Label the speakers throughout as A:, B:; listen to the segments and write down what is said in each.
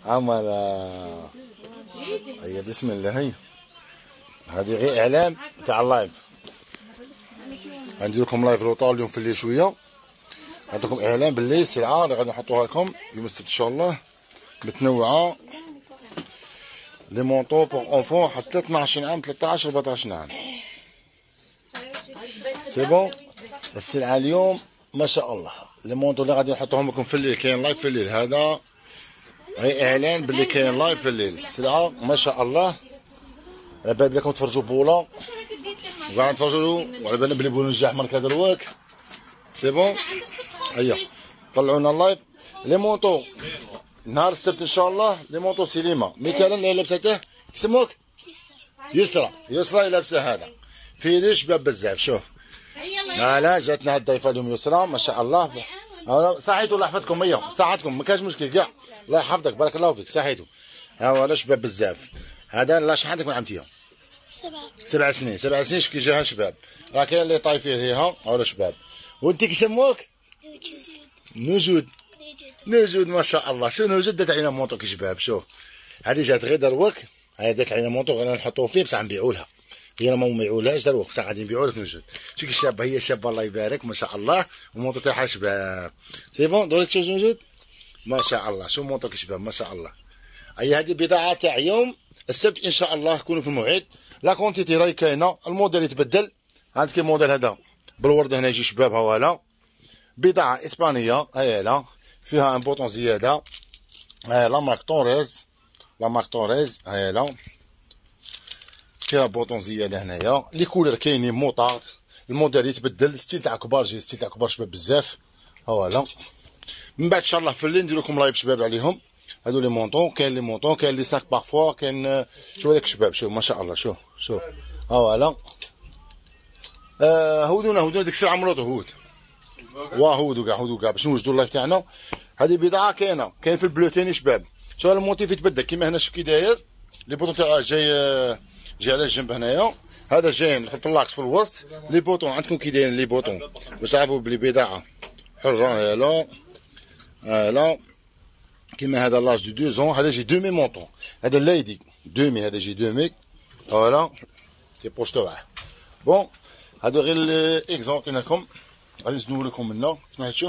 A: عمل. هيا بسم الله. هي هذه غير اعلان تاع اللايف. غندير لكم لايف روطار اليوم في الليل شويه. عندكم اعلان بالليل السلعه اللي غادي نحطوها لكم يوم السبت ان شاء الله متنوعه. لي مونطو بور اونفون حتى 12 عام 13 14 عام. سي بون. السلعه اليوم ما شاء الله. لي مونطو اللي غادي نحطوهم لكم في الليل كاين لايف في الليل. هذا غير اعلان باللي كاين لايف في الليل. السلعه ما شاء الله. على بال بلاكم تفرجوا بولا وكاع نتفرجوا وعلى بالنا بلي بولو نجاح ماركه دروك. سي بون. هيا طلعونا اللايف. لي مونطو نهار السبت ان شاء الله. لي مونطو سيليما مثلا اللي لابسته يسموك يسرى. يسرى لابسه هذا في لي شباب بزاف. شوف لا جاتنا الضيفه اليوم يسرى ما شاء الله. صحيتو الله يحفظكم. هيا صحتكم ما كاش مشكل كاع. الله يحفظك بارك الله فيك. صحيتو ها هو شباب بزاف. هذا لا شحال عندك من عمتيه؟ 7 سنين. 7 سنين كي جاها شباب. راه كاين اللي طايفين فيها هاولا شباب. وانت كيسموك نجود. نجود ما شاء الله. شو نجود دات علينا مونطو كي شباب. شوف هذه جات غير دروك. هاي دات علينا مونطو غير نحطوه فيه بصح نبيعوا لها. هي ما يبيعولهاش دروك بصح غادي نبيعوا لك نجود. شوف كي شابه. هي شابه الله يبارك ما شاء الله. ومونطو تاعها شباب. سي بون دورك تشوف نجود ما شاء الله. شوف مونطو كي شباب ما شاء الله. هي هذه بضاعه تاع يوم السبت ان شاء الله تكونوا في الموعد. لا كونتيتي راهي كاينه. الموديل يتبدل. عندك الموديل هذا بالورد هنا يجي شباب. هاولا بضاعه اسبانيه. هاي لا فيها ان بوطون زياده. لا مارك طوريز. لا مارك طوريز. هاي لا فيها بوطون زياده هنايا. لي كولر كاينين موطارد. الموديل يتبدل. ستيل تاع كبار. جي ستيل تاع كبار شباب بزاف. هاولا من بعد ان شاء الله في الليل ندير لكم لايف شباب عليهم. هادو لي مونطون. كاين لي مونطون كاين لي ساك بارفوا كاين. شوف هذاك الشباب. شوف ما شاء الله. شوف شوف فوالا. هودونا ديك الساعه مراتو هود. واه هودو كاع باش نوجدوا اللايف تاعنا. هذه بضاعه كاينه. كاين في البلو تاني شباب. شوف الموتيف يتبدل كيما هنا شكي داير. لي بوطون تاعها جاي على الجنب هنايا. هذا جايين في اللاكس في الوسط. لي بوطون عندكم كي دايرين لي بوطون باش تعرفوا بلي بضاعه حره. لا كيما هذا لاج دو 2 ans. هذا جي دومي مونطون. هذا لايدي دومي. هذا جي دومي. فوالا تي بوش تاعه. بون هادو غير اكزومبل لكم غادي نزنو لكم منه. سمعتوا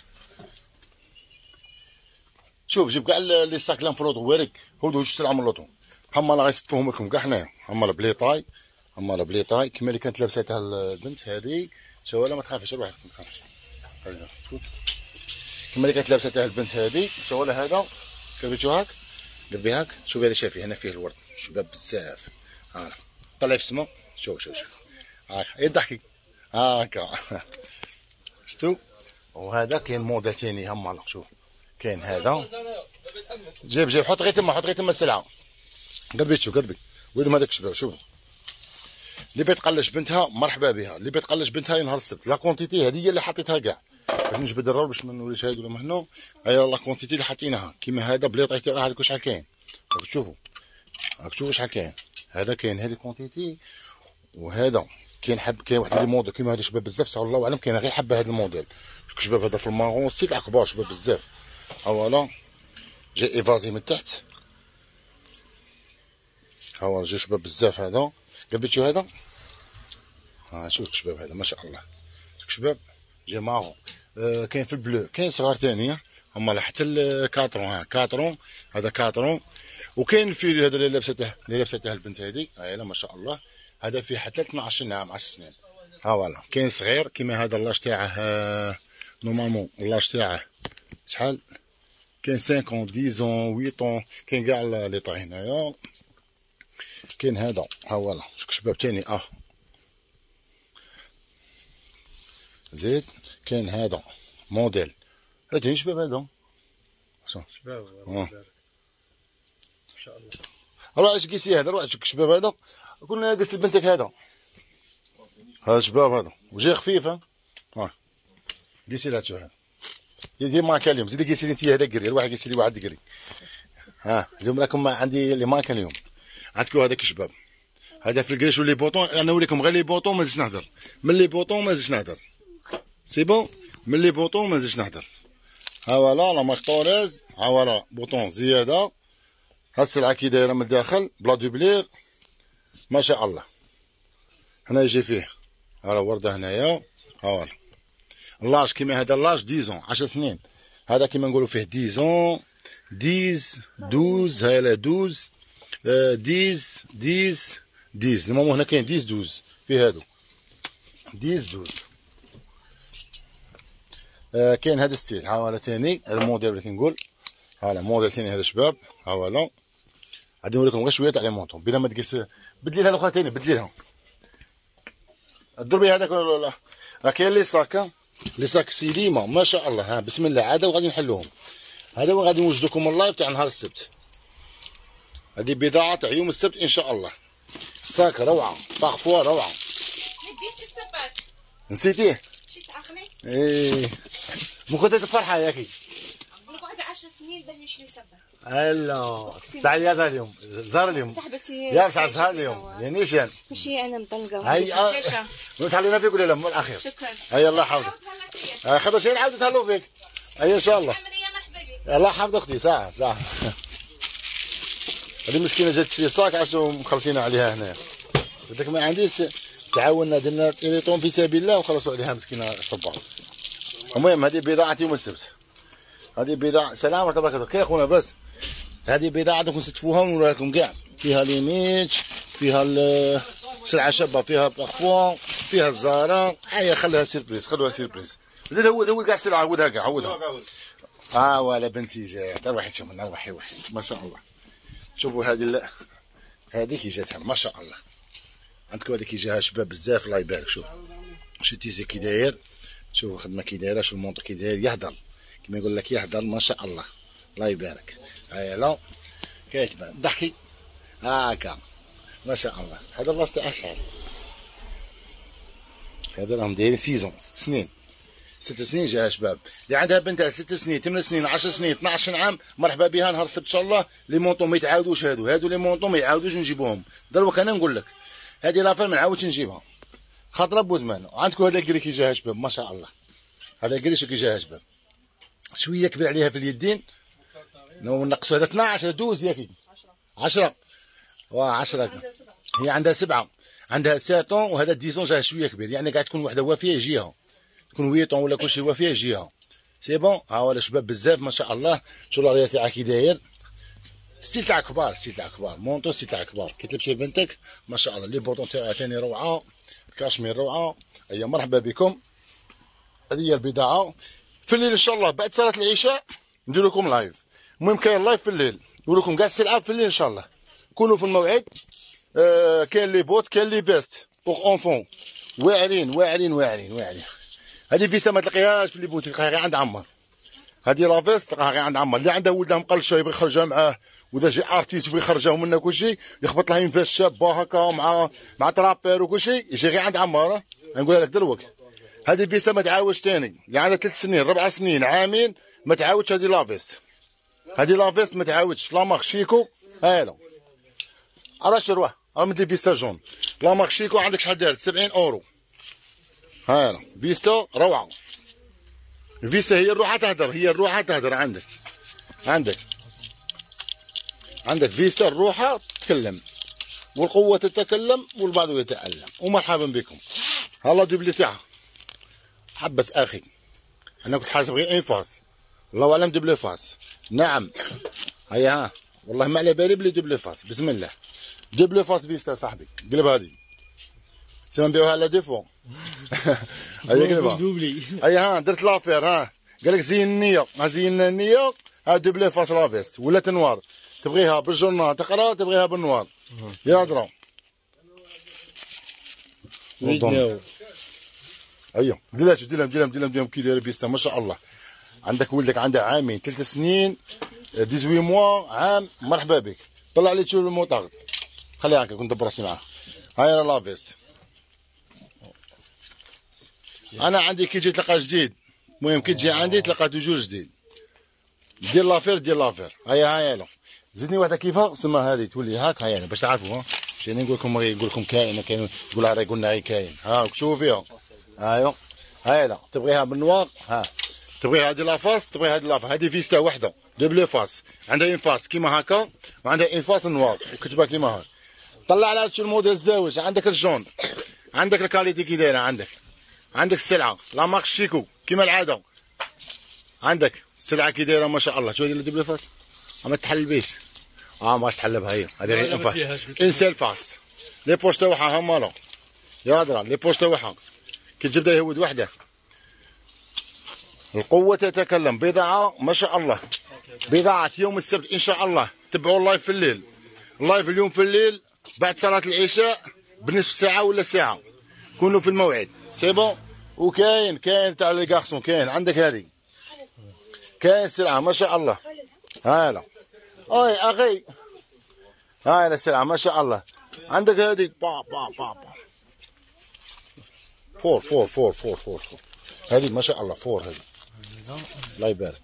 A: شوف جيب كاع لي ساك لانفرود ورق. هودو جوج سلعه من لوطون. هما لا غيصفوهم لكم كاع حنايا. هما بلي طاي. هما بلي طاي كيما اللي كانت لابساتها البنت هذه. شوف ما تخافش روح ما تخافش. شوف كيما اللي كانت لابساتها البنت هذه. شوف هذا كيفاش هاك قلبي هاك. شوف هذا شافي هنا فيه الورد شباب بزاف. ها طلع في السما. شوف هاك يضحك هاكا. شفتو. وهذا كاين موديل ثاني هما. شوف كاين هذا. جيب حط غير تما السلعه. قلبي شوف قلبي وين هذاك الشباب. شوف اللي بيتقلش بنتها مرحبا بها. اللي بيتقلش بنتها نهار السبت. لا كونتيتي هذه هي اللي حطيتها كاع باش نجبد الرول باش ما نوليش هايد ولا هنا. هيا لا كونتيتي اللي حاطينها كيما هذا بلي طيح تاعها. هاك شحال كاين. راك تشوفوا شحال كاين. هذا كاين هذه كونتيتي. وهذا كاين كاين واحد لي موديل كيما هذا شباب بزاف. صح الله اعلم كاين غير حبه هذا الموديل. شوف شباب هذا في المارون ستيل تاع كبار شباب بزاف. فوالا جاي ايفازي من تحت. هاو جاي شباب بزاف. هذا قبيتو هذا. شوف شباب هذا ما شاء الله. شباب جاي مارون. كاين في البلو. كاين صغار ثاني هما حتى الكاترون. كاترون هذا كاترون. وكاين الفيل هذا اللي لابسته البنت هذه. هاي ما شاء الله. هذا فيه حتى 12 عام 10 سنين. فوالا كاين صغير كيما هذا اللاج تاعه. نورمالمون اللاج تاعه شحال كاين 5 ans 10 ans 8 ans. كاين كاع لي طاي هنايا. كاين هذا فوالا شباب تاني. زيد كاين هذا موديل. هذا شباب هذا شباب ما شاء الله. روح اش قيسي هذا. روح شباب هذا. كنا قيس لبنتك هذا شباب هذا وجاي خفيف. قيسي لها. شوف هذا يدير ماركه اليوم. زيد قيسي لي انت هذا قري. الواحد قيسي لي واحد قري. اليوم راكم عندي لي ماركه اليوم. عندكم هذاك شباب. هذا في الكريش ولي بوطون. انا نوريكم غير لي بوطون ما نزيدش نهضر. من لي بوطون ما نزيدش نهضر. سي بون. من لي بوطون ما نزيدش نهضر. ها فوالا لا مارك طوريز. ها فوالا بوطون زياده. هاد السلعه كي دايره من الداخل بلا دوبليغ ما شاء الله. هنا يجي فيه راه ورده هنايا، ها هو اللاج كيما هذا اللاج 10 10 سنين، هذا كيما نقولوا فيه 10 12 هايلا 12 10 المهم هنا كاين 12 في هادو 12. كاين هذا ستيل، ها هو ثاني هذا الموديل اللي كنقول، ها هو موديل ثاني هذا شباب، ها هو غادي نوريكم غير شويه تاع لي مونطون بلا ما تقيس. بدلي لها الاخرى ثاني، بدلي لها الضربي هذاك ولا لا. كاين لي ساك سيليما ما شاء الله. ها بسم الله عاد وغادي نحلوهم. هذا وغادي نوجدوكم اللايف تاع نهار السبت. هذه بضاعه تاع يوم السبت ان شاء الله. الساك روعه، باغفوا روعه.
B: ما ديتش السبات
A: نسيتيه؟
B: مشيت عقلي.
A: ايه مو كنت تفرحه ياكي.
B: نقعد 10 سنين باش نشري سبات.
A: هلا ساعة هذا اليوم زهر اليوم
B: صاحبتي
A: يا ساعة زهر اليوم يا نيشان.
B: ماشي انا مطلقه
A: هاي
B: الشاشه.
A: نتهلينا فيك ولا لا مو الاخير.
B: شكرا.
A: هيا الله يحفظك. خذ شي نعاود نتهلوا فيك. هيا ان شاء الله. الله يحفظ اختي. ساعة هذه مسكينة جات تشري صاك عاشو مخلصين عليها هنا. قلت لك ما عنديش تعاوننا درنا تيليطون في سبيل الله وخلصوا عليها مسكينة صبار. المهم هذه بضاعة يوم السبت. هذه بضاعة سلام ورحمة الله وبركاته. كي اخونا بس هذه بضاعة عندكم ستفوها ونوريها لكم كاع. فيها ليميتش، فيها السلعة شابة، فيها بارفون، فيها الزارة. هيا خليها سيربريز، خلوها سيربريز. زيد هود كاع السلعة، عودها كاع عودها. ولا بنتي جات روحي تشوف لنا روحي ما شاء الله. شوفوا هذه كي جاتها ما شاء الله. عندكم هذه كي جاها شباب بزاف الله يبارك. شوف شو تيزي كي داير، شوفوا الخدمة كي دايرة، شوف المونطو كي داير يهدر كيما يقول لك يهدر ما شاء الله الله يبارك. هيا لا كيتبان ضحكي هاكا ما شاء الله. هذا بلاصتي اشهر. هذا راهم دايرين سيزون 6 سنين 6 سنين جاها شباب. اللي عندها بنتها 6 سنين 8 سنين 10 سنين 12 عام مرحبا بها نهار السبت ان شاء الله. لي مونطون ما يتعاودوش، هادو لي مونطون ما يعاودوش نجيبوهم. دروك انا نقول لك هذه لافير ما نعاودش نجيبها خاطر بوزمان. عندكم هذا الكري كي جاها شباب ما شاء الله. هذا الكري شو كي جاها شباب شويه كبير عليها في اليدين. نقصوا هذا 12 12 ياكي 10 10 هي عندها 7 عندها 7 وهذا 10 جاه شويه كبير يعني قاعد تكون وحده وافيه يجيها تكون 8 ولا كلشي وافيه يجيها سي بون. ها هو الشباب بزاف ما شاء الله. شوف الريال تاعها كي داير ستيل تاع كبار ستيل تاع كبار مونطو ستيل تاع كبار. كي تلبسي بنتك ما شاء الله. لي بوطون تاعها ثاني روعه، الكاشمير روعه. هيا مرحبا بكم. هذه هي البضاعه. في الليل ان شاء الله بعد صلاه العشاء ندير لكم لايف. المهم كاين لايف في الليل نقول لكم كاع السلعه في الليل ان شاء الله. كونوا في الموعد. كاين لي بوت كاين لي فيست بوغ اونفون واعرين. هذه فيسا ما تلقيهاش في لي بوتيك، تلقاها غير عند عمر. هذه لا فيست تلقاها غير عند عمر. اللي عنده ولده مقلشه يبغي يخرجها معاه وذا جي ارتيست يبغي يخرجها منها كلشي يخبط لها فيست شابه هكا مع ترابير وكلشي يجي غير عند عمار. نقولها لك دروك هذه فيسا ما تعاودش ثاني. اللي عندها 3 سنين 4 سنين عامين ما تعاودش. هذه لافيست هذه لافيست ما تعاودش. لا مارك شيكو هالا راه شروه راه مدي فيستا جون. لا مارك شيكو عندك شحال دارت 70 اورو. هالا فيستا روعه. الفيستا هي الروحه تهدر. عندك فيستا الروحه تتكلم والقوه تتكلم والبعض يتألم. ومرحبا بكم. هلا دوبلي تاعها حبس اخي. انا كنت حاسب غير انفاس الله اعلم دوبلي فاس. نعم هيا ها والله ما على بالي بلي دوبلي فاس. بسم الله دوبلي فاس فيستا صاحبي. قلب هذه سما نبيعوها على ديفو. هيا قلبها هيا ها درت لافير. ها قال لك زين النيه زينا النيه. ها دوبلي فاس لافيست ولا تنوار تبغيها بالجورنال تقرا تبغيها بالنوار يا هضره. هيا ديرهم كي داير فيستا ما شاء الله. عندك ولدك عنده عامين 3 سنين 18 موا عام مرحبا بك. طلع لي تشوف الموطاغ خليها هكا كنت براسي معاه. هاي راه لافيست. انا عندي كي تجي تلقى جديد. المهم كي تجي عندي تلقى توجور جديد. دير لافير. هيا لا زدني واحده كيفها سما هذه تولي هاك. هيا باش تعرفوا. ماشي نقول لكم يقول لكم كاين يقولها راه يقولنا غير كاين. ها شوفوا فيها. هيا لا تبغيها بالنوار. ها تبغي هذه لافاس تبغي هذه لافاس. هذه فيستا وحده دوبلو فاس، عندها اون فاس كيما هكا وعندها اون فاس نوار وكتبها كيما هكا. طلع على هادشي الموديل الزاوج، عندك الجون، عندك الكاليتي كي دايره، عندك السلعه لا مارك شيكو كيما العاده، عندك السلعه كي دايره ما شاء الله. شو هذه دوبلو فاس؟ ما تحل بيش، ما باش تحل بها هي، هذه غير انفاس ان سيل فاس. لي بوش تاعها هما لا يا درا، لي بوش تاعها كي تجبدها يهود وحده. القوة تتكلم، بضاعة ما شاء الله، بضاعة يوم السبت إن شاء الله. تبعوا اللايف في الليل، اللايف اليوم في الليل بعد صلاة العشاء بنصف ساعة ولا ساعة كونوا في الموعد. سي بون. وكاين تاع لي كارسون، كاين عندك هذه، كاين سلعة ما شاء الله. هالا أي أخي، هاي السلعة ما شاء الله. عندك هذه فور هذه ما شاء الله، فور هذه الله يبارك.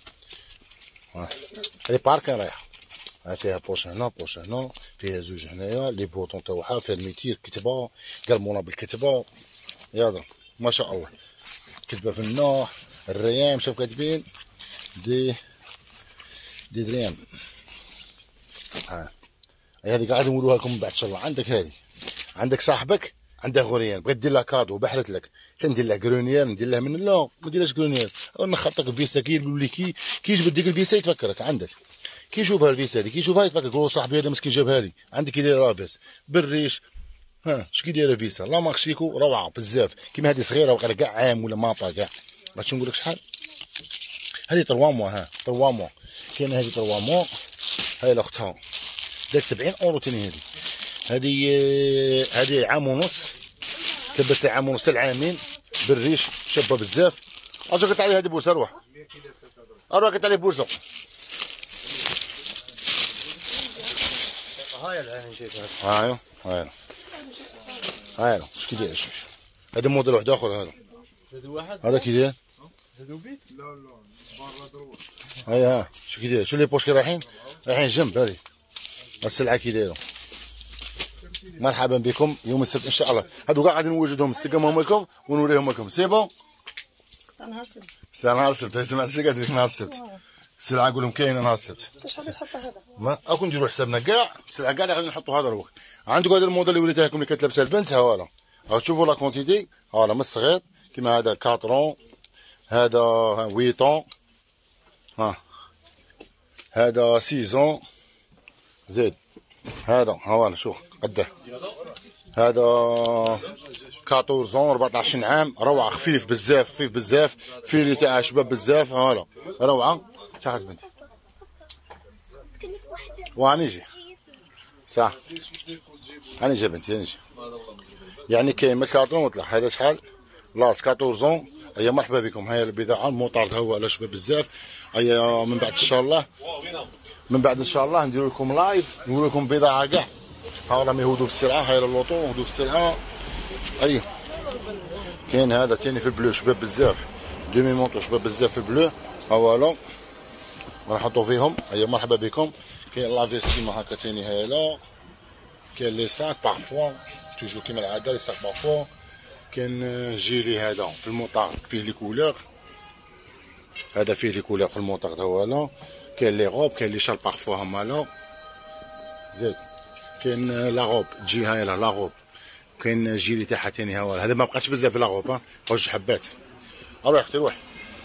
A: هذه باركن رايحة، فيها بوش هنا بوش هنا، فيها زوج هنايا، لي بوطون تاعها فيها الميتير كتبة قلمونا بالكتبة يا ما شاء الله. كتبة في النوع الريام، شوف كاتبين دي دريام. هذه قاعد نقولوها لكم بعد ان شاء الله. عندك هذه، عندك صاحبك عنده غوريان بغيت دير له كادو بحرت لك، ندير له غرونيير ندير له من لا ما ديرلاش غرونيير، نخطك الفيسا كي يقول لك كي يجبد ديك الفيسا يتفكرك. عندك كي يشوفها الفيسا هذه كي يشوفها يتفكرك، هو صاحبي هذا مسكين جابها لي، عندك كي داير لافيس بالريش. اش كي دايره فيسا لا مارك شيكو روعه بزاف، كيما هذه صغيره وغير كاع عام ولا مابا كاع ما نقول لك شحال. هذه 3 موا 3 موا كاينه هذه 3 موا، هاي لاختها دات 70 اورو تاني. هذه عام ونص، لبست عام ونص العامين بالريش شابه بزاف. اجا قلت عليه هذه بوسه، اروح قلت عليه بوسه.
C: هاي العين شايفها.
A: هاي اش كي داير؟ هذا موديل واحد اخر، هذا كي داير؟
C: زادو بيت؟ لا برا دروك.
A: هاي شو كي داير؟ شو لي بوش كي رايحين جنب هذه السلعه كي دايره. مرحبا بكم يوم السبت ان شاء الله. هادو كاع غادي نوجدهم نستقمهم لكم ونوريهم لكم. سي بون.
B: نهار السبت.
A: نهار السبت، سمعت شي قالت لك نهار السبت. السلعه نقول لهم كاينه نهار السبت.
B: شحال تحط هذا؟
A: ما اكون نديروا حسابنا كاع السلعه كاع اللي غادي نحطوا هذا الوقت. عندكم هذا الموديل اللي وريته لكم اللي كانت لابسه البنت، ها هو راهو تشوفوا لا كونتيتي، ها من الصغير كيما هذا 4 هذا 8 هذا 6 زيد هذا ها شوف قده، هذا 14 14 عام، روعه خفيف بزاف فيري تاع شباب بزاف. هالا روعه. شحال بنتي؟ وانيجي صح، انيجي بنتي انيجي. يعني كاين من 4 وطلع. هذا شحال؟ لاص 14. هيا مرحبا بكم. هيا البضاعه المطارد هو على شباب بزاف. هيا من بعد ان شاء الله، ندير لكم لايف نقول لكم بضاعه كاع. ها راهم يهودوا في السلعه، هاي اللوطو يهودوا في السلعه. اي كاين هذا ثاني في البلو شباب بزاف، دومي مونطو شباب بزاف في البلو. ها فوالا نحطوا فيهم. هيا مرحبا بكم. كاين لافيست كيما هكا ثاني هايله. كاين لي ساك بارفوا توجور كيما العاده لي ساك بارفوا. كاين جيلي هذا في المطار فيه لي كولور، هذا فيه لي كولور في المطار هوالا. كاين لي غوب، كاين لي شال بارفوا هما لا زيد. كاين لا غوب تجي هاي لا غوب، كاين جيلي تاعها ثاني هوالا. هذا ما بقاتش بزاف لا غوب، بقاو 2 حبات. روح اختي روح.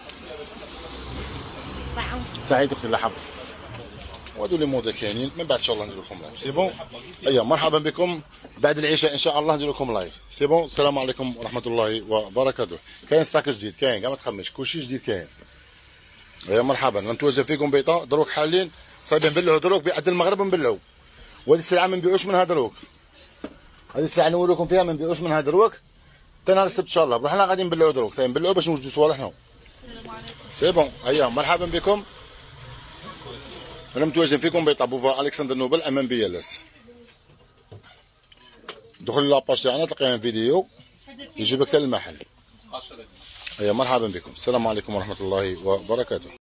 A: سعيد اختي الله يحفظك. وهادو لي موديل كاينين من بعد ان شاء الله ندير لكم لايف. سي بون. ايوا مرحبا بكم بعد العشاء ان شاء الله ندير لكم لايف. سي بون. السلام عليكم ورحمه الله وبركاته. كاين ساك جديد، كاين كاع ما تخممش، كلشي جديد كاين. ايوا مرحبا. نتوجه فيكم بيطا دروك حالين صايبين نبلعوا دروك بعد المغرب نبلعوا. وهذه السلعه ما نبيعوش منها دروك، هذه السلعه نوريكم فيها ما نبيعوش منها دروك حتى نهار السبت ان شاء الله. بروحنا غادي نبلعوا دروك، صايبين نبلعوا باش نوجدوا صوالحنا. السلام عليكم. سي بون. ايوا مرحبا بكم. انا متواجد فيكم بيطا بوفوار الكسندر نوبل امام بيالاس. دخل لاباج تاعنا تلقى فيديو يجيبك حتى للمحل. ايوا مرحبا بكم. السلام عليكم ورحمه الله وبركاته.